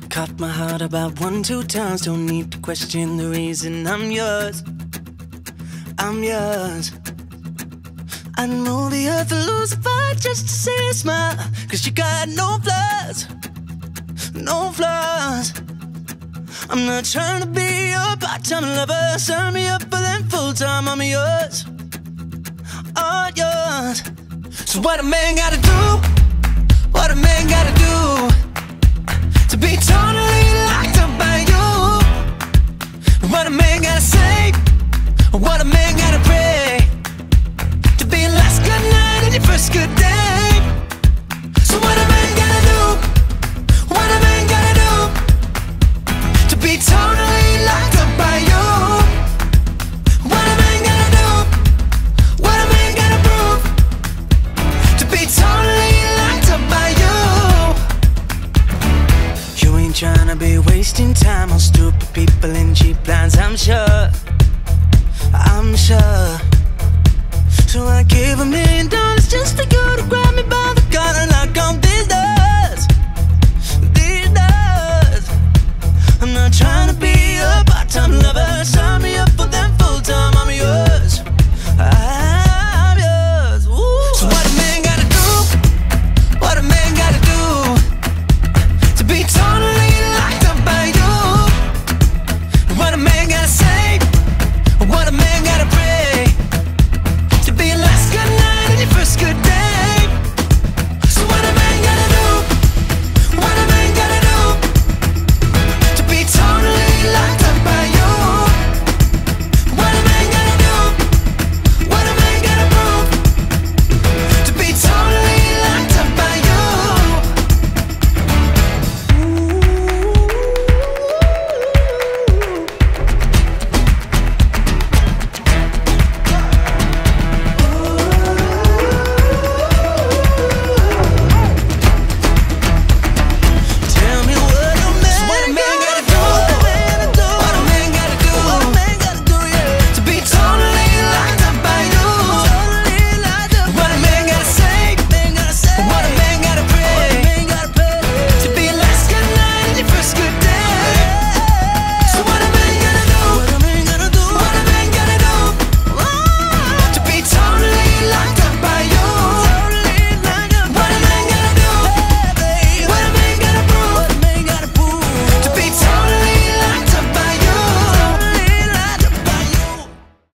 Caught my heart about 1, 2 times. Don't need to question the reason I'm yours. I'm yours. I'd move the earth and lose a fight just to see you smile. Cause you got no flaws, no flaws. I'm not trying to be your part-time lover. Sign me up for them full-time. I'm yours, all yours. So what a man gotta do, what a man gotta do to be totally locked up by you? What a man gotta say, what a man gotta pray to be your last good night and your first good day. So what a man gotta do, what a man gotta do to be totally locked up by you? What a man gotta do, what a man gotta prove to be totally locked up by you? You ain't tryna be wasting time on stupid people and cheap lines, I'm sure, I'm sure. So I give $1 million